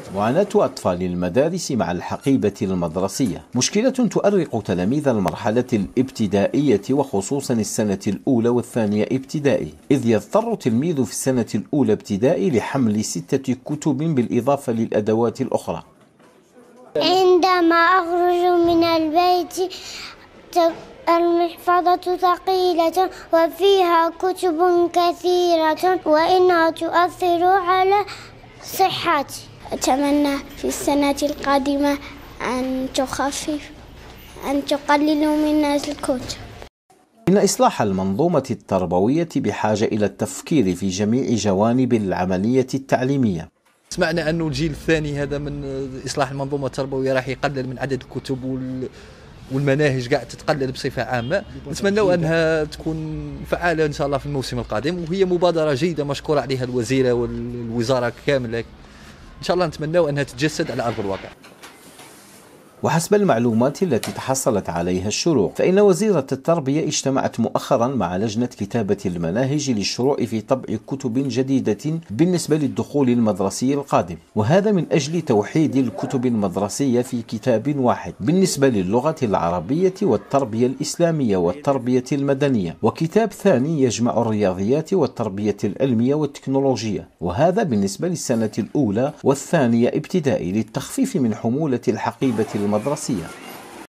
معاناة أطفال المدارس مع الحقيبة المدرسية مشكلة تؤرق تلاميذ المرحلة الابتدائية وخصوصا السنة الأولى والثانية ابتدائي، إذ يضطر تلميذ في السنة الأولى ابتدائي لحمل 6 كتب بالإضافة للأدوات الأخرى. عندما أخرج من البيت المحفظة ثقيلة وفيها كتب كثيرة وإنها تؤثر على صحتي. أتمنى في السنة القادمة أن تقللوا من الكتب. إن إصلاح المنظومة التربوية بحاجة إلى التفكير في جميع جوانب العملية التعليمية. سمعنا أنه الجيل الثاني هذا من إصلاح المنظومة التربوية راح يقلل من عدد الكتب والمناهج قاعد تتقلل بصفة عامة. نتمنى أنها تكون فعالة إن شاء الله في الموسم القادم، وهي مبادرة جيدة مشكورة عليها الوزيرة والوزارة كاملة. إن شاء الله نتمنى أنها تتجسد على أرض الواقع. وحسب المعلومات التي تحصلت عليها الشروق، فإن وزيرة التربية اجتمعت مؤخرا مع لجنة كتابة المناهج للشروع في طبع كتب جديدة بالنسبة للدخول المدرسي القادم، وهذا من أجل توحيد الكتب المدرسية في كتاب واحد بالنسبة للغة العربية والتربية الإسلامية والتربية المدنية، وكتاب ثاني يجمع الرياضيات والتربية العلمية والتكنولوجية، وهذا بالنسبة للسنة الأولى والثانية ابتدائي للتخفيف من حمولة الحقيبة المدرسية.